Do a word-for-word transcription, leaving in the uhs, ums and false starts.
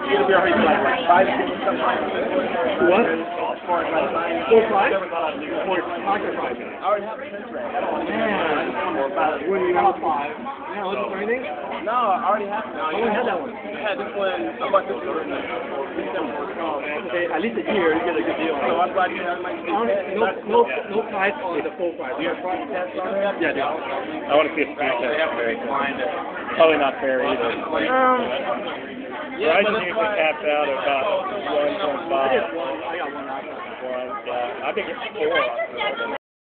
It'll be already like five, something like that. What? Four, five? Four, five or five? I already have a sense right. Man. What do you have? Five. You not looking for anything? No, I already have it. I only had that one. I had this one. I bought this one. Oh, man. Okay, at least a year, you get a good deal. So I'm glad you have my no, no, no price on the full price. You have price test on there? Yeah, yeah. I want to see a speed test. Probably not fair either. Um, Yeah, Bryson usually caps out at about one point five. I got one. I got one. One, yeah. I think it's four.